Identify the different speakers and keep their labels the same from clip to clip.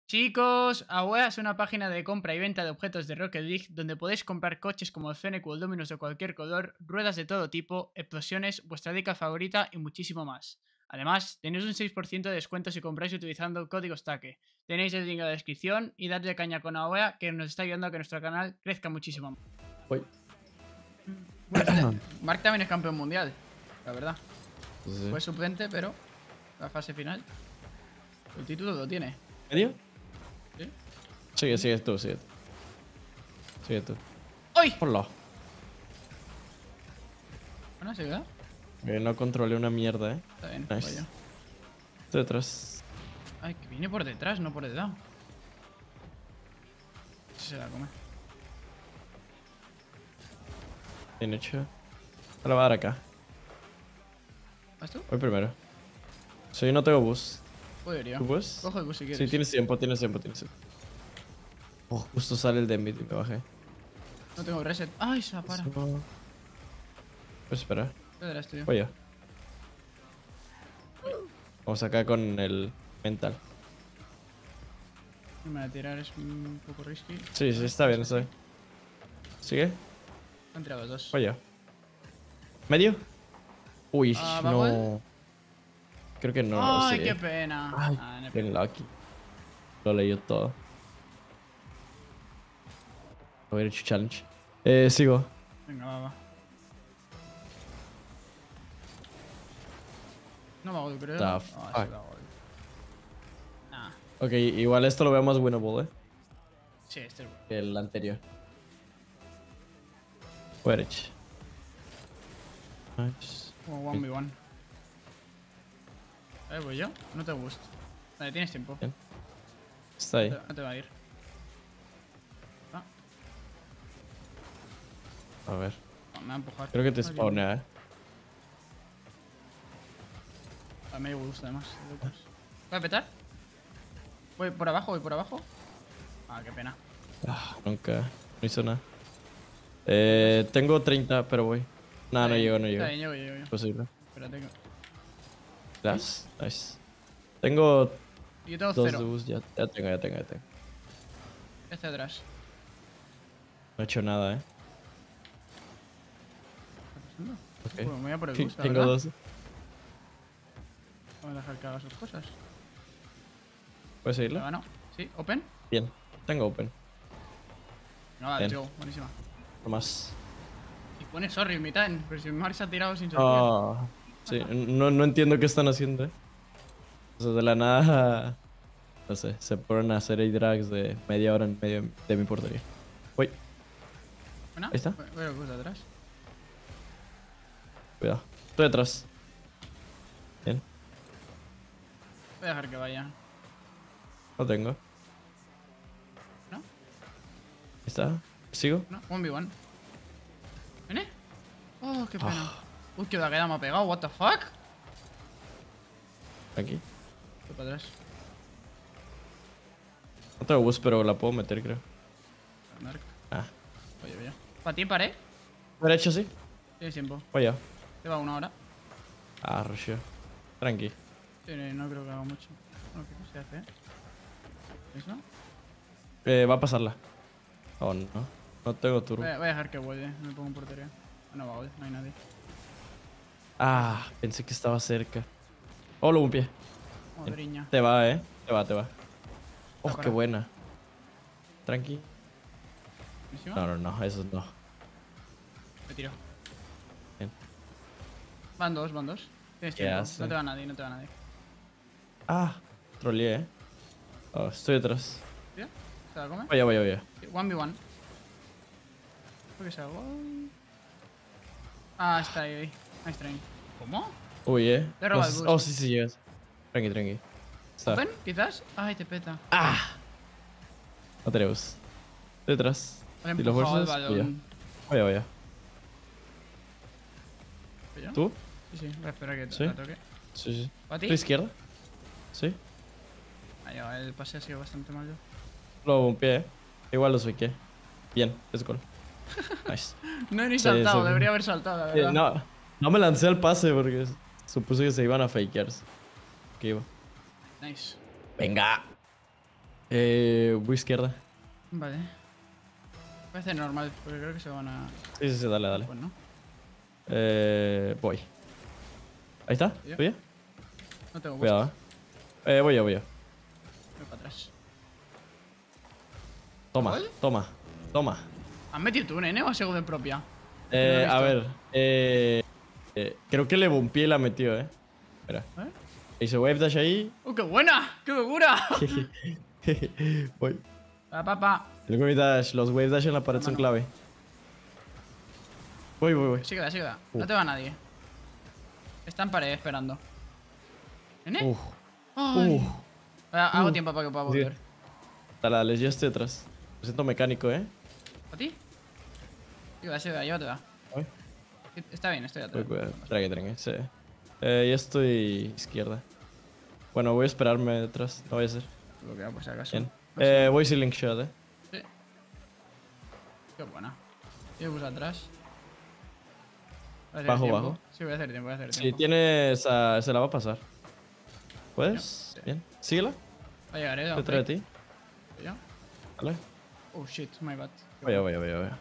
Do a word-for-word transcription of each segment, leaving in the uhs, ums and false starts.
Speaker 1: Chicos, Awea es una página de compra y venta de objetos de Rocket League donde podéis comprar coches como el Fennec o el Dominus de cualquier color, ruedas de todo tipo, explosiones, vuestra dica favorita y muchísimo más. Además, tenéis un seis por ciento de descuento si compráis utilizando el código STACKE. Tenéis el link en la descripción y dadle caña con Awea que nos está ayudando a que nuestro canal crezca muchísimo.
Speaker 2: Uy.
Speaker 1: Bueno, este- Mark también es campeón mundial, la verdad.
Speaker 2: Sí.
Speaker 1: Fue suplente, pero la fase final. El título lo tiene.
Speaker 2: ¿Medio?
Speaker 1: ¿Sí?
Speaker 2: Sigue, sigue tú, sigue tú. Sigue tú.
Speaker 1: ¡Uy!
Speaker 2: Hola.
Speaker 1: Bueno, ¿se queda?
Speaker 2: Eh, no controlé una mierda, eh.
Speaker 1: Está bien,
Speaker 2: Nice.
Speaker 1: vaya.
Speaker 2: Estoy detrás.
Speaker 1: Ay, que viene por detrás, no por el lado. Se la come.
Speaker 2: Bien hecho. Ahora va a dar acá.
Speaker 1: ¿Vas tú?
Speaker 2: Voy primero. Sí, yo no tengo bus.
Speaker 1: Puedo ir yo.
Speaker 2: ¿Tu bus?
Speaker 1: Cojo el bus si quieres.
Speaker 2: Sí, tienes tiempo, tienes tiempo, tienes tiempo. Oh, justo sale el de mid y me bajé.
Speaker 1: No tengo reset. Ay, se para.
Speaker 2: Eso. Pues espera.
Speaker 1: Detrás tuyo.
Speaker 2: Voy yo. Vamos acá con el mental.
Speaker 1: No me voy a tirar, es un poco risky.
Speaker 2: Sí, sí, está bien, está bien. ¿Sigue?
Speaker 1: Han tirado los dos.
Speaker 2: Voy yo. ¿Medio? Uy,
Speaker 1: Ah, ¿va
Speaker 2: no.
Speaker 1: igual?
Speaker 2: Creo que no,
Speaker 1: Ay,
Speaker 2: sí.
Speaker 1: qué pena.
Speaker 2: Ay,
Speaker 1: Ah, no,
Speaker 2: bien lucky. Lo leí todo. Voy a hecho challenge. Eh, sigo.
Speaker 1: venga, va, va. No me hago yo creo.
Speaker 2: The
Speaker 1: Ah,
Speaker 2: fuck.
Speaker 1: sí, lo hago yo. Nah.
Speaker 2: Ok, igual esto lo veo más winnable, eh.
Speaker 1: Sí, este es bueno.
Speaker 2: Que el anterior. Weirich. Nice.
Speaker 1: Como uno v uno. A ver, voy yo. No te gusta. Vale, tienes tiempo.
Speaker 2: Bien. Está ahí.
Speaker 1: No te, no te va a ir. Ah,
Speaker 2: A ver.
Speaker 1: no, me va a empujar.
Speaker 2: Creo que te
Speaker 1: Ay,
Speaker 2: spawnea, eh.
Speaker 1: A mí me gusta además. ¿Voy a petar? ¿Voy por abajo? ¿Voy por abajo? Ah, qué pena.
Speaker 2: Ah, nunca. No hizo nada. Eh, tengo treinta, pero voy. No, no
Speaker 1: Está
Speaker 2: llego,
Speaker 1: bien,
Speaker 2: no llego.
Speaker 1: Está bien, llego, llego, llego.
Speaker 2: Posible.
Speaker 1: Espérate que...
Speaker 2: Gracias. Nice. Tengo
Speaker 1: Yo tengo
Speaker 2: dos
Speaker 1: cero.
Speaker 2: de bus. Ya, ya tengo, ya tengo, ya tengo.
Speaker 1: Este atrás.
Speaker 2: No he hecho nada, eh.
Speaker 1: ¿Qué está pasando?
Speaker 2: Ok.
Speaker 1: Pues me voy a por el
Speaker 2: Sí,
Speaker 1: bus, la
Speaker 2: tengo
Speaker 1: verdad.
Speaker 2: dos.
Speaker 1: Vamos a dejar que haga sus cosas.
Speaker 2: ¿Puedes seguirlo?
Speaker 1: Venga, no. Sí, open.
Speaker 2: Bien. Tengo open.
Speaker 1: No, vale,
Speaker 2: Bien.
Speaker 1: let's go. Buenísima.
Speaker 2: No más.
Speaker 1: Y pone sorry en mitad, pero si Mark se ha tirado sin sorry.
Speaker 2: Ah, sí, no, no entiendo qué están haciendo, eh. O sea, de la nada. No sé, se ponen a hacer A-drags de media hora en medio de mi portería. Uy,
Speaker 1: Bueno,
Speaker 2: ahí está.
Speaker 1: Voy voy al bus de atrás.
Speaker 2: Cuidado. Estoy detrás. Bien.
Speaker 1: Voy a dejar que vaya.
Speaker 2: No tengo.
Speaker 1: ¿No?
Speaker 2: Ahí está. ¿Sigo?
Speaker 1: No, uno v uno. ¿Viene? Oh, qué pena.
Speaker 2: Ah.
Speaker 1: Uy, qué daqueda me ha pegado. What the fuck?
Speaker 2: Aquí.
Speaker 1: Voy para atrás.
Speaker 2: No tengo bus, pero la puedo meter, creo.
Speaker 1: Mark.
Speaker 2: Ah.
Speaker 1: Oye, voy yo. ¿Para ti, paré?
Speaker 2: Derecho, sí.
Speaker 1: Tienes tiempo.
Speaker 2: Voy yo.
Speaker 1: Te va una hora.
Speaker 2: Ah, rusheo. Tranqui.
Speaker 1: Sí, no creo que haga mucho. Bueno, ¿qué se hace, eh? ¿Eso?
Speaker 2: Eh, va a pasarla. Oh, no. No tengo turbo.
Speaker 1: Voy a, voy a dejar que vuelve. Me pongo en portería. Ah, no va a no hay nadie.
Speaker 2: Ah, pensé que estaba cerca. Oh, lo un pie.
Speaker 1: Madriña.
Speaker 2: Te va, eh. Te va, te va. Oh,
Speaker 1: para.
Speaker 2: qué buena. Tranqui.
Speaker 1: ¿Buenísima?
Speaker 2: No, no, no. Eso no.
Speaker 1: Me tiro.
Speaker 2: Bien.
Speaker 1: Van dos, van dos. Tienes
Speaker 2: ¿Qué
Speaker 1: tiempo.
Speaker 2: hace?
Speaker 1: No te va nadie, no te va nadie.
Speaker 2: Ah, troleé, eh. Oh, estoy detrás.
Speaker 1: ¿Sí? ¿Se la come?
Speaker 2: Vaya, vaya, vaya.
Speaker 1: uno v uno. ¿Por qué se hago? Ah, está ahí, ahí. Nice train. ¿Cómo?
Speaker 2: Uy, eh.
Speaker 1: Le roba
Speaker 2: No
Speaker 1: el
Speaker 2: sé-
Speaker 1: bus.
Speaker 2: Oh, sí, sí, llegas. Tranqui, tranqui. Está.
Speaker 1: ¿Open? ¿Quizás? Ay, te peta.
Speaker 2: Ah. No tenemos. Estoy detrás.
Speaker 1: Le he
Speaker 2: Si lo
Speaker 1: empujado el
Speaker 2: fuerzas,
Speaker 1: balón.
Speaker 2: vaya. Vaya, vaya.
Speaker 1: ¿Fui yo?
Speaker 2: ¿Tú?
Speaker 1: Sí, sí. Voy a esperar a que
Speaker 2: ¿Sí?
Speaker 1: la toque.
Speaker 2: Sí, sí.
Speaker 1: ¿Para ti?
Speaker 2: ¿Tu izquierda? Sí.
Speaker 1: Ah, ya, el pase ha sido bastante malo.
Speaker 2: Luego un pie, eh. Igual lo soy, Bien, es gol. Nice.
Speaker 1: No he ni
Speaker 2: Sí,
Speaker 1: saltado,
Speaker 2: sí.
Speaker 1: debería haber saltado, la
Speaker 2: Eh,
Speaker 1: verdad.
Speaker 2: no, no me lancé al pase porque supuse que se iban a fakear. Que iba.
Speaker 1: Nice.
Speaker 2: Venga. Eh, voy izquierda.
Speaker 1: Vale. Parece normal, porque creo que se van a...
Speaker 2: Sí, sí, sí, dale, dale.
Speaker 1: Pues no.
Speaker 2: Eh, voy. Ahí está,
Speaker 1: ¿Ya?
Speaker 2: ¿tuya?
Speaker 1: No tengo
Speaker 2: Cuidado,
Speaker 1: puestos.
Speaker 2: eh. Eh, voy yo, voy yo.
Speaker 1: Voy para atrás.
Speaker 2: Toma,
Speaker 1: ¿Gol?
Speaker 2: toma, toma.
Speaker 1: ¿Has metido tú, nene, o has seguido en propia?
Speaker 2: Eh,
Speaker 1: No
Speaker 2: a
Speaker 1: lo he
Speaker 2: ver. Eh, eh, creo que le bumpié y la metió, eh. Espera.
Speaker 1: ¿Eh?
Speaker 2: Hice wave dash ahí.
Speaker 1: ¡Oh, qué buena! ¡Qué locura!
Speaker 2: Voy.
Speaker 1: Va, pa, pa.
Speaker 2: El wave dash, los wave dash en la pared son
Speaker 1: Mano.
Speaker 2: clave. Voy, voy, voy.
Speaker 1: Sí queda, sí queda.
Speaker 2: Uh.
Speaker 1: No te va nadie. Está en pared esperando. ¿Nene?
Speaker 2: Uf.
Speaker 1: Ay.
Speaker 2: Uf.
Speaker 1: Ah, Hago
Speaker 2: Uh.
Speaker 1: tiempo para que pueda
Speaker 2: Sí.
Speaker 1: volver.
Speaker 2: Dale, dale, yo estoy atrás. Me siento mecánico, eh.
Speaker 1: ¿A ti? Sí queda, sí queda, llévatela.
Speaker 2: Voy.
Speaker 1: Está bien, estoy
Speaker 2: Voy,
Speaker 1: atrás.
Speaker 2: cuidado. Tranqui, tranqui, sí. Eh, yo estoy izquierda. Bueno, voy a esperarme detrás. No voy a hacer.
Speaker 1: Lo que por si acaso.
Speaker 2: Bien.
Speaker 1: No sé.
Speaker 2: Eh, voy ceiling shot, eh.
Speaker 1: Sí. Qué buena. Yo puse atrás. Voy a hacer
Speaker 2: Bajo,
Speaker 1: tiempo.
Speaker 2: bajo.
Speaker 1: Sí, voy a hacer tiempo, voy a hacer
Speaker 2: Si
Speaker 1: tiempo.
Speaker 2: tienes. a- se la va a pasar. ¿Puedes?
Speaker 1: Sí.
Speaker 2: Bien. Síguela.
Speaker 1: Va a llegar, eh.
Speaker 2: Detrás de ti.
Speaker 1: ¿Ya?
Speaker 2: Vale.
Speaker 1: Oh shit, my bad. Qué
Speaker 2: Voy,
Speaker 1: buena.
Speaker 2: voy, voy, voy.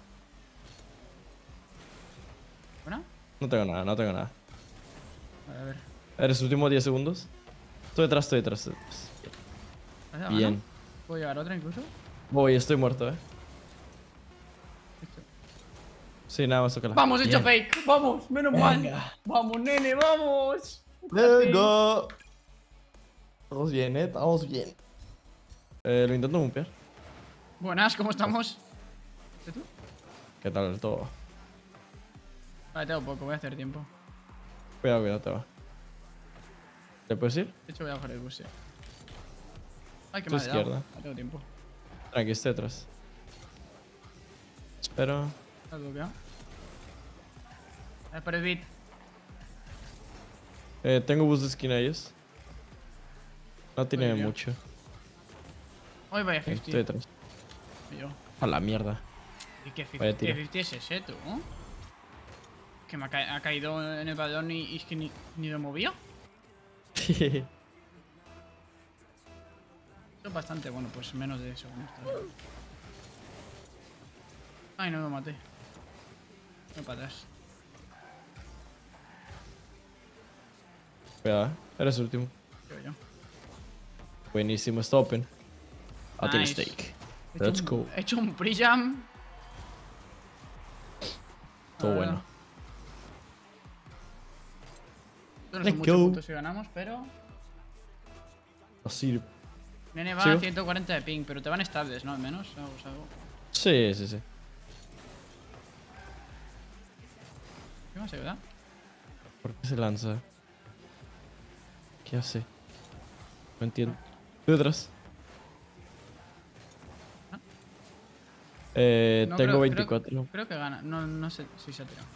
Speaker 1: ¿Buena?
Speaker 2: No tengo nada, no tengo nada.
Speaker 1: A ver.
Speaker 2: Eres últimos diez segundos. Estoy detrás, estoy detrás. Estoy detrás.
Speaker 1: ¿Has dado
Speaker 2: Bien.
Speaker 1: mano? ¿Puedo llevar otra incluso?
Speaker 2: Voy, estoy muerto, eh.
Speaker 1: Listo.
Speaker 2: Sí, nada más tócala.
Speaker 1: ¡Vamos, he hecho
Speaker 2: Bien.
Speaker 1: fake! ¡Vamos! ¡Menos mal!
Speaker 2: Venga.
Speaker 1: ¡Vamos, nene! ¡Vamos!
Speaker 2: Let's go. Vamos bien, eh. Vamos bien. Eh, lo intento bumpear.
Speaker 1: Buenas, ¿cómo estamos? ¿De tú?
Speaker 2: ¿Qué tal todo?
Speaker 1: Vale, tengo poco, voy a hacer tiempo.
Speaker 2: Cuidado, cuidado, te va. ¿Te puedes ir?
Speaker 1: De hecho, voy a bajar el bus, sí. Ay, que
Speaker 2: Tu
Speaker 1: me ha dado.
Speaker 2: izquierda.
Speaker 1: No tengo tiempo.
Speaker 2: Tranqui, estoy detrás. Espero.
Speaker 1: ¿Has bloqueado? Es por el beat.
Speaker 2: Eh, tengo bus de esquina ellos. No tiene
Speaker 1: Muy bien.
Speaker 2: mucho.
Speaker 1: Hoy vaya
Speaker 2: Eh,
Speaker 1: cincuenta.
Speaker 2: estoy detrás.
Speaker 1: Y yo.
Speaker 2: A la mierda.
Speaker 1: ¿Y qué
Speaker 2: Vaya
Speaker 1: cincuenta,
Speaker 2: tiro.
Speaker 1: ¿qué cincuenta es ese, tú? Que me ha, ca- ha caído en el balón y, y es que ni, ni lo movía. Eso es bastante bueno, pues menos de eso. Ay, no me maté. Voy para atrás.
Speaker 2: Cuidado, eh. Eres el último.
Speaker 1: Creo yo.
Speaker 2: Buenísimo, está open. A ti el
Speaker 1: Nice.
Speaker 2: steak.
Speaker 1: He hecho
Speaker 2: Let's
Speaker 1: un-
Speaker 2: go.
Speaker 1: He hecho un pre-jump.
Speaker 2: Todo
Speaker 1: Ah,
Speaker 2: bueno.
Speaker 1: Esto no
Speaker 2: Let's
Speaker 1: son muchos
Speaker 2: go.
Speaker 1: puntos que ganamos, pero...
Speaker 2: No sirve.
Speaker 1: Nene va
Speaker 2: ¿Sigo?
Speaker 1: a ciento cuarenta de ping, pero te van estables, ¿no? Al menos. Algo, algo.
Speaker 2: Sí, sí, sí.
Speaker 1: ¿Qué más ayuda?
Speaker 2: ¿Por qué se lanza? ¿Qué hace? No entiendo. Estoy detrás.
Speaker 1: Ah.
Speaker 2: Eh,
Speaker 1: No,
Speaker 2: tengo
Speaker 1: creo-
Speaker 2: veinticuatro.
Speaker 1: Creo, creo que gana. No, no sé si se ha tirado.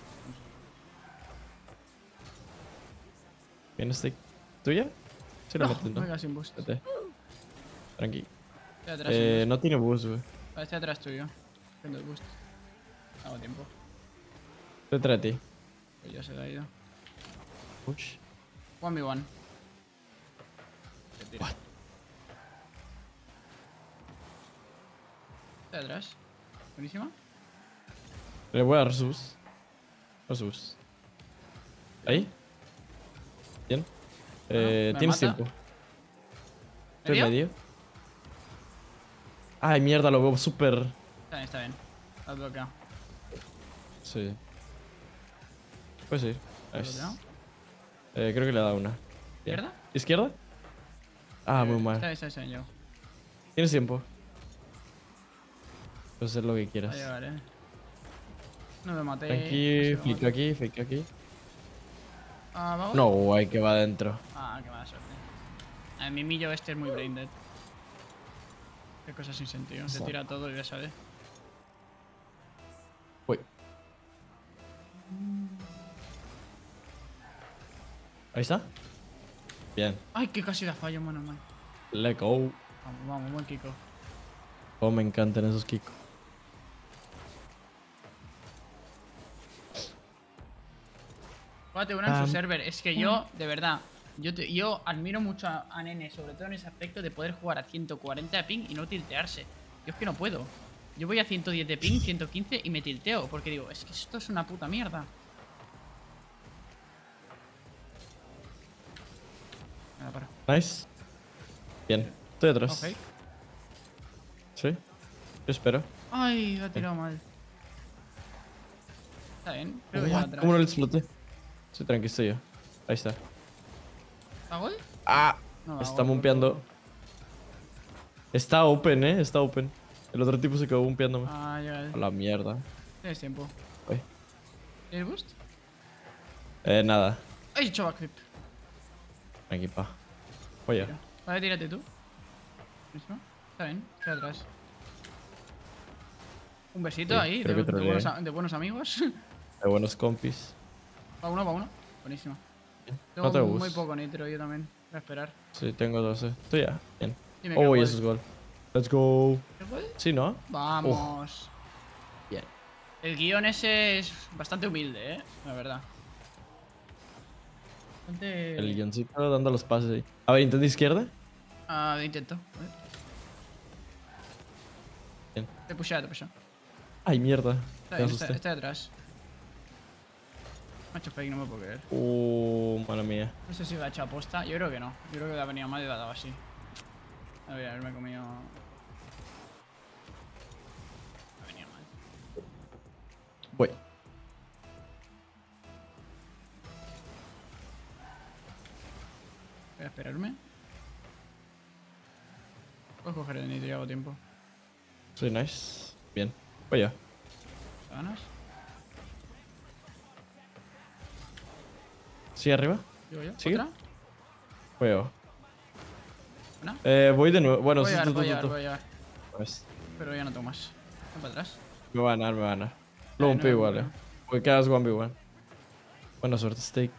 Speaker 2: ¿Bien steak? ¿Tuya? Sí, la
Speaker 1: No,
Speaker 2: metes, ¿no?
Speaker 1: venga, sin boost.
Speaker 2: Vete. Tranqui.
Speaker 1: Estoy atrás,
Speaker 2: Eh,
Speaker 1: sin
Speaker 2: no tiene bus, güey.
Speaker 1: boost. Vale, estoy atrás tuyo. Prendo el boost. Hago tiempo.
Speaker 2: Estoy detrás de ti.
Speaker 1: Pues ya se le ha ido.
Speaker 2: Push.
Speaker 1: uno v uno. Se tira.
Speaker 2: What?
Speaker 1: Estoy atrás. Buenísima.
Speaker 2: Le voy a dar sus. Los bus. ¿Ahí? Bien. Eh,
Speaker 1: me
Speaker 2: Tienes
Speaker 1: mata.
Speaker 2: tiempo. Estoy en
Speaker 1: ¿Medio?
Speaker 2: medio. Ay, mierda, lo veo súper.
Speaker 1: Está bien, está bien. Lo has bloqueado.
Speaker 2: Sí. Pues sí.
Speaker 1: ¿Lo has
Speaker 2: Nice.
Speaker 1: bloqueado?
Speaker 2: Eh, creo que le da una. Bien.
Speaker 1: ¿Izquierda?
Speaker 2: ¿Izquierda? Ah, muy
Speaker 1: Eh,
Speaker 2: mal.
Speaker 1: Está bien, está bien, está bien, yo.
Speaker 2: Tienes tiempo. Puedes hacer lo que
Speaker 1: Va
Speaker 2: quieras.
Speaker 1: a llegar, eh. No me maté.
Speaker 2: Aquí,
Speaker 1: no sé,
Speaker 2: flick aquí, flick aquí.
Speaker 1: Ah, vamos.
Speaker 2: No, guay, que va adentro.
Speaker 1: Ah, qué mala suerte. El mimillo este es muy brain dead. Qué cosa sin sentido. Se
Speaker 2: Exacto.
Speaker 1: tira todo y ya sale.
Speaker 2: Uy. Ahí está. Bien.
Speaker 1: Ay, que casi la fallo, mano, man.
Speaker 2: Let's go.
Speaker 1: Vamos, vamos, buen Kiko.
Speaker 2: Oh, me encantan esos kicks.
Speaker 1: Júgate una en
Speaker 2: Pam.
Speaker 1: su server. Es que yo, de verdad, Yo, te- yo admiro mucho a, a Nene, sobre todo en ese aspecto de poder jugar a ciento cuarenta de ping y no tiltearse. Yo es que no puedo. Yo voy a ciento diez de ping, ciento quince y me tilteo. Porque digo, es que esto es una puta mierda. Nada, paro.
Speaker 2: Nice. Bien. Estoy atrás.
Speaker 1: Ok.
Speaker 2: Sí. Yo espero.
Speaker 1: Ay, lo ha tirado mal. Está bien, creo que ya
Speaker 2: What?
Speaker 1: atrás.
Speaker 2: ¿Cómo no le exploté? Sí, tranqui, estoy yo. Ahí está.
Speaker 1: ¿Va gol?
Speaker 2: Ah.
Speaker 1: No va
Speaker 2: Está
Speaker 1: gol,
Speaker 2: mumpeando.
Speaker 1: por
Speaker 2: Está open, eh. Está open. El otro tipo se quedó mumpeándome.
Speaker 1: favor. Ah, llega él.
Speaker 2: A la mierda.
Speaker 1: Tienes tiempo.
Speaker 2: Uy.
Speaker 1: ¿Tienes boost?
Speaker 2: Eh, nada.
Speaker 1: ¡Ay, he hecho backflip!
Speaker 2: Aquí, pa. Oye.
Speaker 1: Tira. Vale, tírate tú. ¿Listo? Está bien, estoy atrás. Un besito
Speaker 2: Sí,
Speaker 1: ahí, de,
Speaker 2: creo que
Speaker 1: de
Speaker 2: troleé.
Speaker 1: buenos, a- de buenos amigos.
Speaker 2: De buenos compis.
Speaker 1: Va uno, va uno. Buenísimo.
Speaker 2: No
Speaker 1: Tengo
Speaker 2: te
Speaker 1: muy
Speaker 2: bus.
Speaker 1: poco nitro yo también. Voy a esperar.
Speaker 2: Sí, tengo doce. Estoy ya. Bien.
Speaker 1: Dime que
Speaker 2: Oh, y
Speaker 1: gol.
Speaker 2: eso es gol. Let's go.
Speaker 1: ¿Es gol?
Speaker 2: Sí, ¿no?
Speaker 1: Vamos.
Speaker 2: Bien.
Speaker 1: El guión ese es bastante humilde, eh. La verdad. Bastante...
Speaker 2: El guioncito dando los pases ahí. A ver, intenta izquierda.
Speaker 1: Ah, intento. A ver.
Speaker 2: Bien.
Speaker 1: Te pushea, te pushea.
Speaker 2: Ay, mierda.
Speaker 1: Está
Speaker 2: Me
Speaker 1: bien, está,
Speaker 2: asusté.
Speaker 1: está detrás. Macho fake, no me puedo creer.
Speaker 2: Uh, mala mía.
Speaker 1: No sé si lo ha hecho aposta. Yo creo que no. Yo creo que le ha venido mal y le ha dado así. A ver, haberme comido. Me ha venido mal.
Speaker 2: Voy.
Speaker 1: Voy a esperarme. Puedo coger el nitro y hago tiempo.
Speaker 2: Soy nice. Bien. Voy ya.
Speaker 1: ¿Ganas?
Speaker 2: ¿Sigue arriba?
Speaker 1: ¿Digo yo?
Speaker 2: ¿Sigue?
Speaker 1: ¿Otra?
Speaker 2: Voy yo.
Speaker 1: ¿Una?
Speaker 2: Eh, voy de nuevo. Bueno,
Speaker 1: Voy
Speaker 2: sí,
Speaker 1: a
Speaker 2: tú,
Speaker 1: llegar,
Speaker 2: tú,
Speaker 1: voy a
Speaker 2: tú,
Speaker 1: llegar,
Speaker 2: tú.
Speaker 1: voy a llegar.
Speaker 2: Pues,
Speaker 1: Pero ya no tengo más. Ven para atrás.
Speaker 2: me va a ganar, me va a ganar. Lo
Speaker 1: Ay,
Speaker 2: un
Speaker 1: no me
Speaker 2: igual, eh.
Speaker 1: acuerdo.
Speaker 2: Porque quedas one v one. Buena suerte, Steak.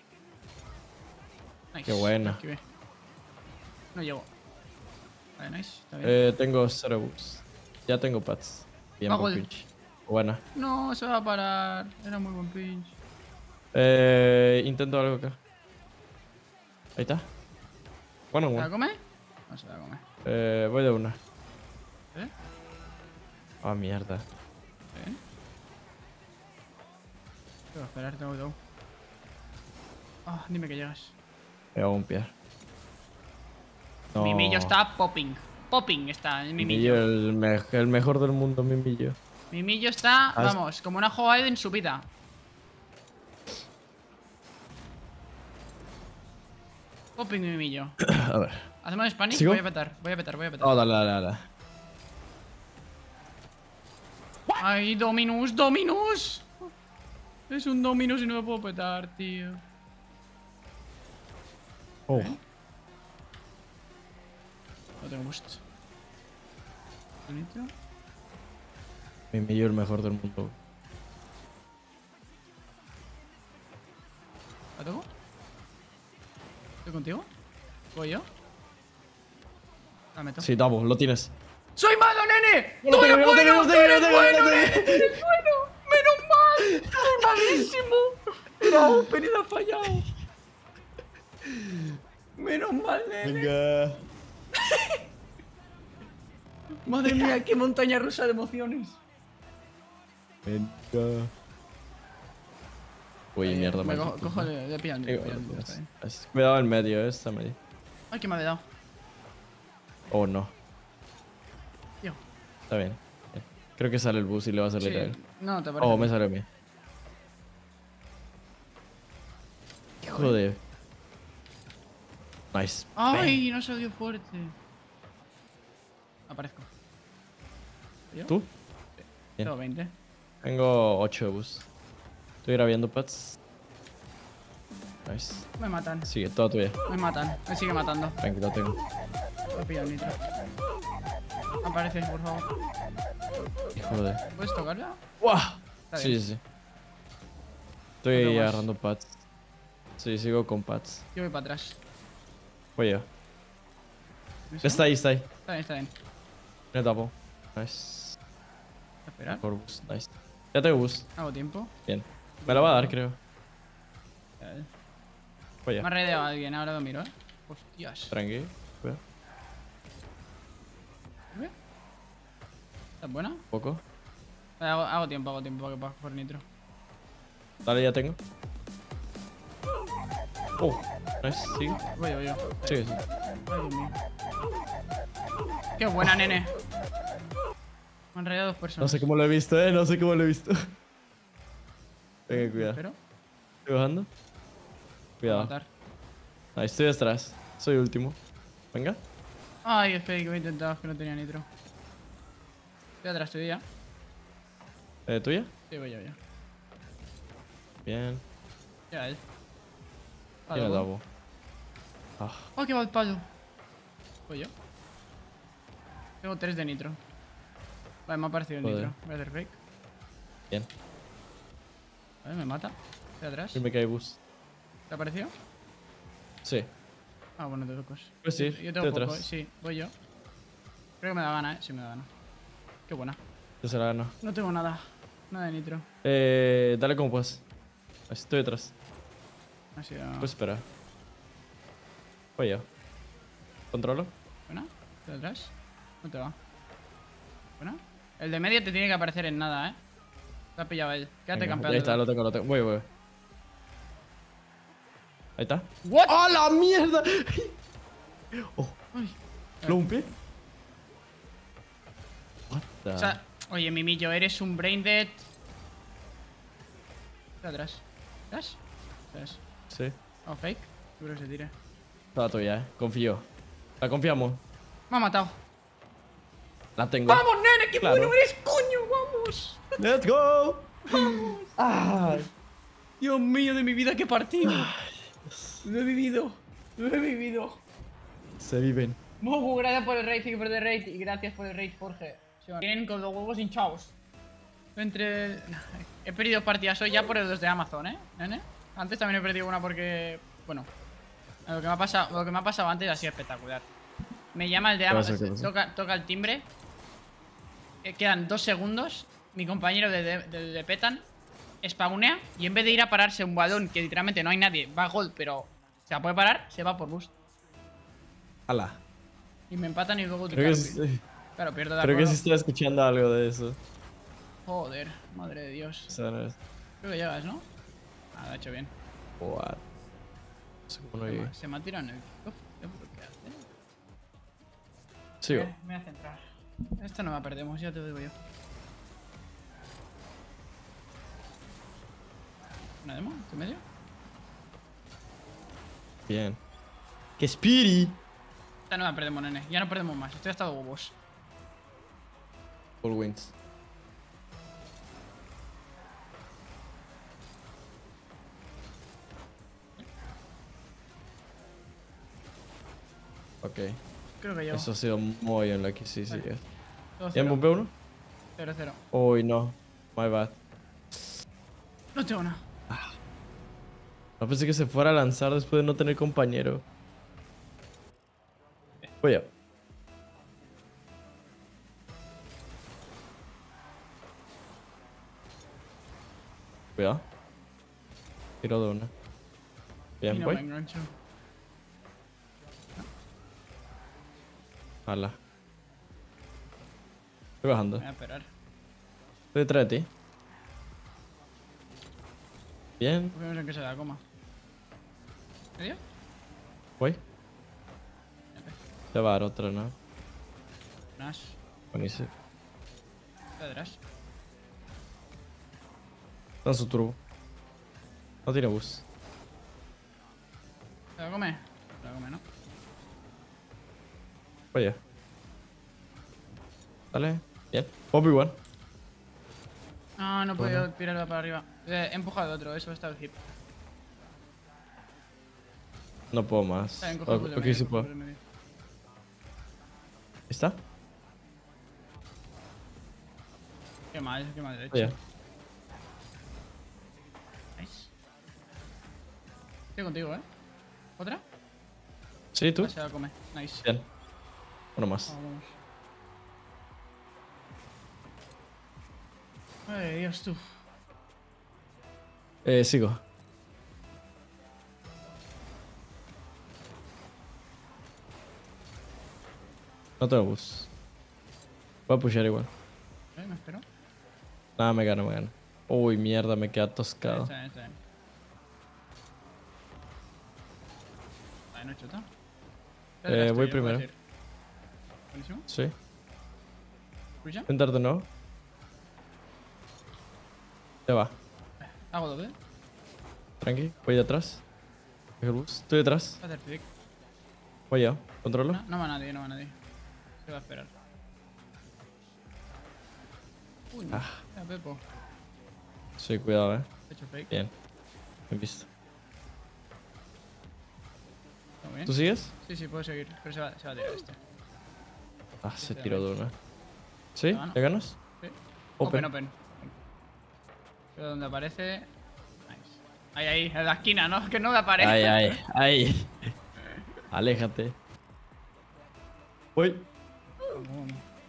Speaker 1: Nice.
Speaker 2: Qué buena.
Speaker 1: Lo esquivé. No llego. Vale, nice. Está bien.
Speaker 2: Eh, tengo zero books. Ya tengo pads. Bien,
Speaker 1: Ah,
Speaker 2: buen
Speaker 1: gol.
Speaker 2: pinch. Buena.
Speaker 1: No, se va a parar. Era muy buen pinch.
Speaker 2: Eh, intento algo acá. Ahí está. Bueno,
Speaker 1: ¿Se la
Speaker 2: bueno.
Speaker 1: come? No se la come.
Speaker 2: Eh, voy de una.
Speaker 1: ¿Eh?
Speaker 2: Ah, mierda.
Speaker 1: ¿Eh? Tengo que esperar, tengo que go. Ah, dime que llegas.
Speaker 2: Me voy a bompear. No.
Speaker 1: Mimillo está popping. Popping está el
Speaker 2: Mimillo,
Speaker 1: Mimillo.
Speaker 2: el, me- el mejor del mundo, Mimillo.
Speaker 1: Mimillo está,
Speaker 2: Ah, es-
Speaker 1: vamos, como una jugada en su vida. Popping Mimillo.
Speaker 2: A ver.
Speaker 1: Hacemos Spanish,
Speaker 2: ¿Sigo?
Speaker 1: voy a petar, voy a petar, voy a petar.
Speaker 2: Oh, dale, dale, dale.
Speaker 1: ¡Ay, Dominus, Dominus! Es un Dominus y no me puedo petar, tío.
Speaker 2: Oh.
Speaker 1: No tengo boost. ¿El nitro?
Speaker 2: Mimillo, el mejor del mundo.
Speaker 1: ¿La tengo? ¿Estoy contigo? ¿Voy yo? La meto.
Speaker 2: Sí, Davo, lo tienes.
Speaker 1: ¡Soy malo, nene!
Speaker 2: Lo
Speaker 1: ¡Tú
Speaker 2: tengo,
Speaker 1: eres
Speaker 2: lo tengo,
Speaker 1: bueno!
Speaker 2: lo
Speaker 1: ¡Tú
Speaker 2: tengo,
Speaker 1: eres
Speaker 2: lo tengo,
Speaker 1: bueno,
Speaker 2: lo
Speaker 1: nene!
Speaker 2: tengo.
Speaker 1: ¡Eres bueno! ¡Menos mal! ¡Soy malísimo! Era open y la ha fallado. Menos mal, nene.
Speaker 2: Venga.
Speaker 1: Madre mía, qué montaña rusa de emociones.
Speaker 2: Venga. Uy, mierda,
Speaker 1: Me
Speaker 2: maldito.
Speaker 1: cojo, cojo le, le pillan, le
Speaker 2: Eh,
Speaker 1: pillan,
Speaker 2: bueno,
Speaker 1: está bien.
Speaker 2: es- Cuidado en medio, eh, está medio.
Speaker 1: Ay, que me había dado.
Speaker 2: Oh, no.
Speaker 1: Tío.
Speaker 2: Está bien. Bien. Creo que sale el bus y le va a salir
Speaker 1: Sí.
Speaker 2: a él.
Speaker 1: No, te parece.
Speaker 2: Oh, me sale a mí. Hijo de... Nice.
Speaker 1: Ay, no se dio fuerte. Aparezco. ¿Yo?
Speaker 2: ¿Tú? Bien.
Speaker 1: Tengo veinte.
Speaker 2: Tengo ocho de bus. Estoy grabando pads. Nice.
Speaker 1: Me matan.
Speaker 2: Sigue, toda tuya.
Speaker 1: Me matan. Me sigue matando.
Speaker 2: Tranquilo, tengo.
Speaker 1: He pillado el nitro. Aparece, por favor.
Speaker 2: Hijo de...
Speaker 1: ¿Puedes tocarla?
Speaker 2: ¡Wow!
Speaker 1: Está
Speaker 2: Sí,
Speaker 1: bien.
Speaker 2: sí, sí.
Speaker 1: No
Speaker 2: Estoy
Speaker 1: tengo más.
Speaker 2: agarrando pads. Sí, sigo con pads.
Speaker 1: Yo voy para atrás.
Speaker 2: Voy yo.
Speaker 1: ¿Listo?
Speaker 2: Está ahí, está ahí.
Speaker 1: Está bien, está bien.
Speaker 2: Me tapo. Nice.
Speaker 1: A esperar.
Speaker 2: Por boost, nice. Ya tengo boost.
Speaker 1: Hago tiempo.
Speaker 2: Bien. Me la va a dar, creo.
Speaker 1: A ver.
Speaker 2: Voy
Speaker 1: Me ha
Speaker 2: ya.
Speaker 1: raideado a alguien, ahora lo miro, eh. Hostias.
Speaker 2: Tranqui. Cuidado.
Speaker 1: ¿Ve? ¿Estás buena?
Speaker 2: Poco.
Speaker 1: Hago, hago tiempo, hago tiempo para que puedas coger nitro.
Speaker 2: Dale, ya tengo. Oh, nice. Sigue.
Speaker 1: Voy yo, voy yo.
Speaker 2: Sigue, sí.
Speaker 1: Ay, Dios mío. Qué buena, nene. Me han rayado dos personas.
Speaker 2: No sé cómo lo he visto, eh. No sé cómo lo he visto. Venga,
Speaker 1: Me
Speaker 2: cuidado.
Speaker 1: espero.
Speaker 2: Estoy bajando.
Speaker 1: Voy a
Speaker 2: Cuidado.
Speaker 1: matar.
Speaker 2: Ahí estoy atrás. Soy último. Venga.
Speaker 1: Ay, espera, que me he intentado, que no tenía nitro. Estoy atrás, estoy ya.
Speaker 2: Eh, ¿Tuya?
Speaker 1: Sí, voy yo, voy yo.
Speaker 2: Bien.
Speaker 1: Ya, él.
Speaker 2: Tiene Davo. Ah,
Speaker 1: ¡Oh, qué va el palo! Voy yo. Tengo tres de nitro. Vale, me ha aparecido el
Speaker 2: Joder.
Speaker 1: nitro. Voy a hacer fake.
Speaker 2: bien.
Speaker 1: Vale, me mata. Estoy atrás.
Speaker 2: Y me cae boost.
Speaker 1: ¿Te ha aparecido?
Speaker 2: Sí.
Speaker 1: Ah, bueno, te tocos.
Speaker 2: Pues sí,
Speaker 1: Yo tengo
Speaker 2: estoy
Speaker 1: poco,
Speaker 2: atrás.
Speaker 1: sí, voy yo. Creo que me da gana, eh. Sí, me da gana. Qué buena.
Speaker 2: Yo se la gano.
Speaker 1: No tengo nada. Nada de nitro.
Speaker 2: Eh, dale como puedas. Ahí estoy atrás.
Speaker 1: Ha sido.
Speaker 2: Pues espera. Voy yo. ¿Controlo?
Speaker 1: Buena. Estoy atrás. No te va. Buena. El de medio te tiene que aparecer en nada, eh. Te ha pillado él. Quédate
Speaker 2: Venga,
Speaker 1: campeando.
Speaker 2: ahí está, lo tengo, lo tengo. Voy, voy. Ahí está.
Speaker 1: ¿What?
Speaker 2: ¡Ah, la mierda! Oh,
Speaker 1: Ay.
Speaker 2: ¿lo un pie? What the...
Speaker 1: O sea, oye, Mimillo, eres un brain dead. Estoy atrás. ¿Atrás? Atrás.
Speaker 2: Sí.
Speaker 1: Oh, fake. Seguro que se tire.
Speaker 2: Está tuya, eh. Confío. La confiamos.
Speaker 1: Me ha matado.
Speaker 2: La tengo.
Speaker 1: ¡Vamos, nene! ¡Qué
Speaker 2: Claro.
Speaker 1: bueno eres, coño! ¡Vamos!
Speaker 2: ¡Let's go! ¡Ah!
Speaker 1: Dios mío de mi vida, qué partido. Lo he vivido. Lo he vivido.
Speaker 2: Se viven.
Speaker 1: Mogu, gracias por el raid, y por el raid. Y gracias por el raid, Jorge. Tienen con los huevos hinchados. Entre... He perdido partidas hoy ya por los de Amazon, ¿eh? ¿Nene? Antes también he perdido una porque... Bueno, lo que me ha pasado, lo que me ha pasado antes ha sido espectacular. Me llama el de
Speaker 2: ¿Qué pasa,
Speaker 1: Amazon,
Speaker 2: qué pasa?
Speaker 1: toca, toca el timbre. Eh, Quedan dos segundos. Mi compañero de, de, de, de Petan spawnea y en vez de ir a pararse un balón que literalmente no hay nadie, va a gol, pero se la puede parar, se va por boost.
Speaker 2: ¡Hala!
Speaker 1: Y me empatan y luego...
Speaker 2: Creo que,
Speaker 1: claro,
Speaker 2: sí,
Speaker 1: claro, pierdo de
Speaker 2: creo que
Speaker 1: acuerdo.
Speaker 2: sí estoy escuchando algo de eso.
Speaker 1: Joder, madre de Dios.
Speaker 2: O sea, no es...
Speaker 1: Creo que llegas, ¿no? Ah, lo ha hecho bien.
Speaker 2: What? No sé cómo no
Speaker 1: Se
Speaker 2: llegué.
Speaker 1: me- Se me ha tirado en el kickoff. ¿Qué qué hace?
Speaker 2: Sigo.
Speaker 1: Me, me voy a centrar. Esta no la perdemos, ya te lo digo yo. ¿Una demo? ¿En medio?
Speaker 2: Bien. ¡Qué Speedy!
Speaker 1: Esta no la perdemos, nene. Ya no perdemos más. Estoy hasta de huevos.
Speaker 2: Full wins. Ok.
Speaker 1: Creo que yo.
Speaker 2: Eso ha sido muy en la que sí, sí.
Speaker 1: Vale. Todo
Speaker 2: ¿Ya
Speaker 1: cero.
Speaker 2: bombé uno?
Speaker 1: Cero, cero.
Speaker 2: Uy, no. My bad.
Speaker 1: No tengo nada.
Speaker 2: No pensé que se fuera a lanzar después de no tener compañero. Voy a. Cuidado. Tiro de una.
Speaker 1: Y
Speaker 2: Bien,
Speaker 1: no
Speaker 2: voy.
Speaker 1: me engancho.
Speaker 2: Hala. Estoy bajando.
Speaker 1: Me voy a esperar.
Speaker 2: Estoy detrás de ti. Bien.
Speaker 1: Confiamos en que se da coma. ¿Medio?
Speaker 2: Voy. Se va a dar otra, ¿no?
Speaker 1: Nash.
Speaker 2: Buenísimo.
Speaker 1: Está atrás.
Speaker 2: Está en su turbo. No tiene bus.
Speaker 1: ¿Se la come? Se la come, ¿no?
Speaker 2: Oye. Dale. Bien. Bomb igual.
Speaker 1: No, no he
Speaker 2: Bueno.
Speaker 1: podido tirarla para arriba. Eh, he empujado a otro, eso está el hip.
Speaker 2: No puedo más.
Speaker 1: Está bien, cojo el
Speaker 2: Ok,
Speaker 1: bus de
Speaker 2: ok,
Speaker 1: medio,
Speaker 2: sí
Speaker 1: cojo
Speaker 2: puedo.
Speaker 1: el bus de medio.
Speaker 2: ¿Está?
Speaker 1: Qué mal, qué mal derecho.
Speaker 2: Oye.
Speaker 1: Nice. Estoy contigo, ¿eh? ¿Otra?
Speaker 2: Sí, tú.
Speaker 1: Ah, se la come. Nice.
Speaker 2: Bien. Uno más.
Speaker 1: Vamos. Ay, Dios, tú.
Speaker 2: Eh, sigo. No tengo bus. Voy a pushear igual.
Speaker 1: Eh, me espero.
Speaker 2: Nada, me gana, me gana. Uy, mierda, me queda
Speaker 1: Está
Speaker 2: toscado.
Speaker 1: bien, está bien, está bien. Vale, no he chuta.
Speaker 2: Eh, voy primero.
Speaker 1: Buenísimo.
Speaker 2: Sí.
Speaker 1: ¿Push ya?
Speaker 2: Intentar de nuevo. Ya va.
Speaker 1: Hago doble.
Speaker 2: Tranqui. Voy de atrás. Dejo el bus. Estoy detrás.
Speaker 1: Voy a hacer flick.
Speaker 2: Voy ya. Controlo.
Speaker 1: No, no va nadie, no va nadie. Se va a esperar. Uy, no.
Speaker 2: Ah.
Speaker 1: Mira, Pepo.
Speaker 2: Sí, cuidado, eh.
Speaker 1: He hecho fake.
Speaker 2: Bien. Me he visto.
Speaker 1: ¿Está muy bien?
Speaker 2: ¿Tú sigues?
Speaker 1: Sí, sí, puedo seguir. Pero se va, se va a tirar este.
Speaker 2: Ah, se
Speaker 1: Este
Speaker 2: tiró de
Speaker 1: también.
Speaker 2: una. ¿Sí?
Speaker 1: ¿La gano?
Speaker 2: ¿Le ganas?
Speaker 1: Sí.
Speaker 2: Open.
Speaker 1: Open, open. Pero donde aparece. Nice. Ahí, ahí, en la esquina, ¿no? Que no me aparece.
Speaker 2: Ay, ay, ay. Aléjate. Voy.
Speaker 1: Vamos, vamos.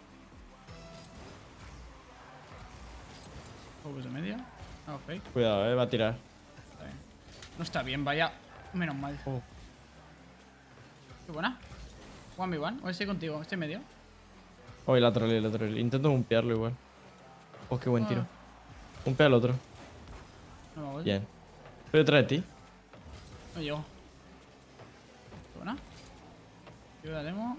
Speaker 1: Focus de medio. Hago fake.
Speaker 2: Cuidado, eh. Va a tirar.
Speaker 1: Está bien. No está bien, vaya. Menos mal.
Speaker 2: Oh.
Speaker 1: Qué buena. uno v uno. O estoy contigo, estoy medio.
Speaker 2: Oh, la trolé, la trolé. Intento umpearlo igual. Oh, qué buen tiro. Umpea al otro.
Speaker 1: No me voy.
Speaker 2: Bien. Estoy detrás de ti.
Speaker 1: No llego. Qué buena. Yo la demo.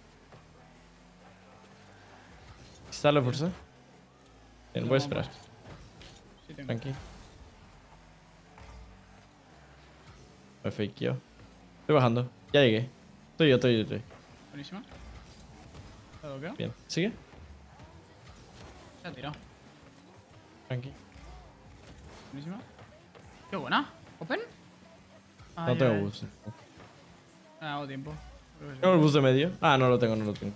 Speaker 2: Está la fuerza. Bien, voy a esperar.
Speaker 1: Sí, tengo.
Speaker 2: Tranqui. Me fakeo. Estoy bajando. Ya llegué. Estoy yo, estoy yo, estoy.
Speaker 1: Buenísima. ¿Te bloqueo?
Speaker 2: Bien. ¿Sigue?
Speaker 1: Se ha tirado.
Speaker 2: Tranqui.
Speaker 1: Buenísima. Qué buena. ¿Open?
Speaker 2: No
Speaker 1: Ay,
Speaker 2: tengo
Speaker 1: ay.
Speaker 2: bus.
Speaker 1: Ah, hago tiempo. Creo que sí.
Speaker 2: Tengo el bus de medio. Ah, no lo tengo, no lo tengo.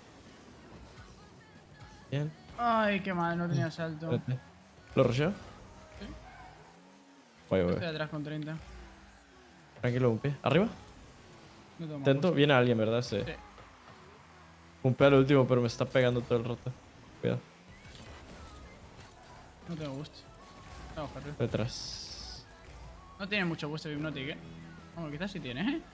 Speaker 2: Bien.
Speaker 1: Ay, qué mal, no tenía salto.
Speaker 2: Espérate. ¿Lo rusheo?
Speaker 1: Sí.
Speaker 2: Voy, voy.
Speaker 1: Estoy atrás con treinta.
Speaker 2: Tranquilo, un pie. ¿Arriba?
Speaker 1: No tengo más
Speaker 2: Intento.
Speaker 1: boost.
Speaker 2: Viene alguien, ¿verdad? Sí.
Speaker 1: Sí.
Speaker 2: Un pie al último, pero me está pegando todo el rato. Cuidado.
Speaker 1: No tengo boost. Vamos, Harry.
Speaker 2: Detrás.
Speaker 1: No tiene mucho boost de Hypnotic, eh. Vamos, quizás sí tiene, eh.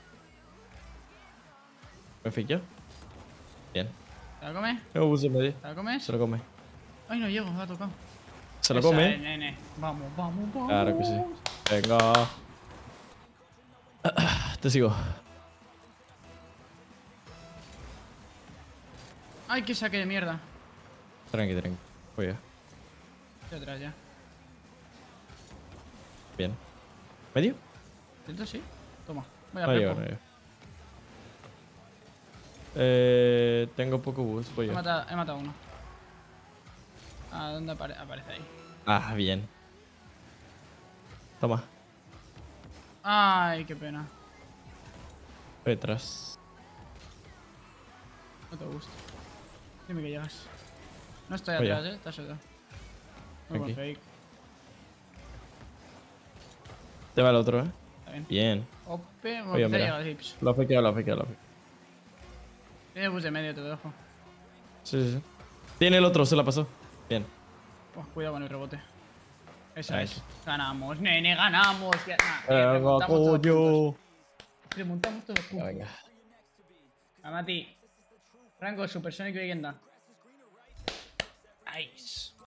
Speaker 2: ¿Me fakeo? Bien.
Speaker 1: ¿Te la comes?
Speaker 2: Tengo bus de medio.
Speaker 1: ¿Te la comes?
Speaker 2: Se lo come.
Speaker 1: Ay, no llego, me ha tocado.
Speaker 2: Se lo
Speaker 1: Esa
Speaker 2: come.
Speaker 1: es, nene. Vamos, vamos, vamos.
Speaker 2: Claro que sí. Venga. Te sigo.
Speaker 1: Ay, qué saque de mierda.
Speaker 2: Tranqui, tranqui. Voy ya.
Speaker 1: Estoy atrás ya.
Speaker 2: Bien. ¿Medio?
Speaker 1: ¿Dentro sí? Toma. Voy a
Speaker 2: No llego,
Speaker 1: Pepo.
Speaker 2: no llego. Eh, tengo poco bus. Voy
Speaker 1: He
Speaker 2: yo.
Speaker 1: matado, he matado uno. Ah, ¿dónde apare aparece ahí?
Speaker 2: Ah, bien. Toma.
Speaker 1: Ay, qué pena.
Speaker 2: Voy detrás.
Speaker 1: No te gusta. Dime que llegas. No estoy
Speaker 2: Oye.
Speaker 1: atrás, eh. Estás solo. Muy buen
Speaker 2: Aquí.
Speaker 1: fake.
Speaker 2: Te va el otro, eh.
Speaker 1: Está bien.
Speaker 2: Bien.
Speaker 1: Ope,
Speaker 2: Oye,
Speaker 1: me
Speaker 2: mira.
Speaker 1: llega el hips.
Speaker 2: Lo ha fakeado, lo ha fakeado, lo ha fakeado.
Speaker 1: Tiene bus de medio, te lo dejo.
Speaker 2: Sí, sí, sí. Tiene el otro, se la pasó. Bien.
Speaker 1: Oh, cuidado con el rebote. Esa
Speaker 2: Ahí.
Speaker 1: es. Ganamos, nene, ganamos. Ya, nah,
Speaker 2: Venga,
Speaker 1: remontamos todos los
Speaker 2: coño.
Speaker 1: puntos. Remontamos todos los puntos.
Speaker 2: Venga.
Speaker 1: A Mati. Rango supersónico y leyenda. Nice.